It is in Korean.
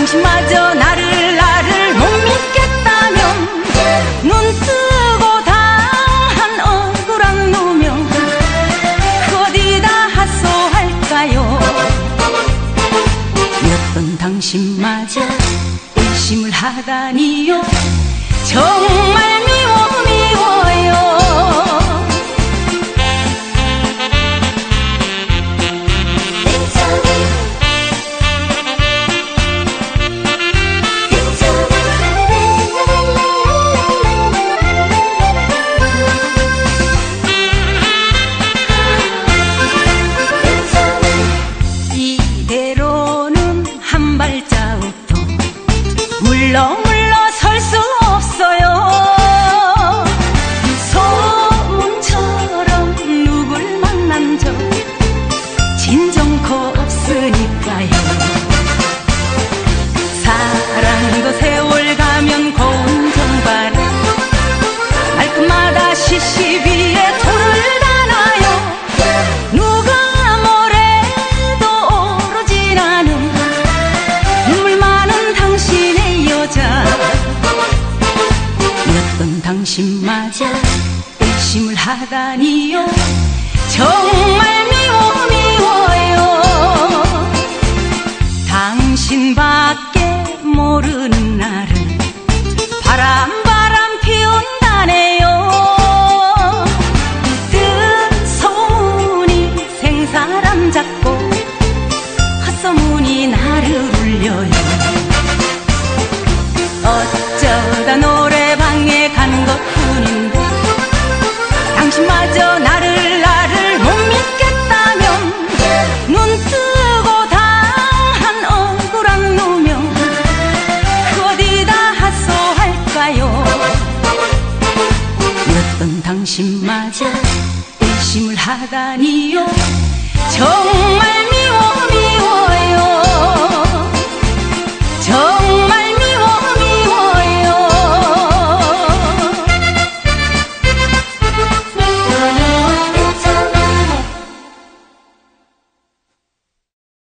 당신마저 나를 못 믿겠다면 눈 뜨고 당한 억울한 누명 그 어디다 하소할까요? 몇 번 당신마저 의심을 하다니요 정말 미워요. 이대로는 한 발자국도 물러 설 수 없어요. 소문처럼 누굴 만난 적 진정코 없으니까요. 사랑도 세월 가면 고운 정바람 말끝마다 시시비에 돌을 다나요. 누가 뭐래도 오로지 나는 눈물 많은 당신의 여자. 몇 번 당신마저 의심을 하다니요 정말 미워요. 당신밖에 모르는 나를 바람 피운다네요. 뜬 소문이 생사람 잡고 헛소문이 나를 울려요. 어쩌다 노래방에 간 것뿐인데 당신마저 나를 못 믿겠다면 눈 뜨고 당한 억울한 누명 그 어디다 하소할까요? 몇 번 당신마저 의심을 하다니요 정말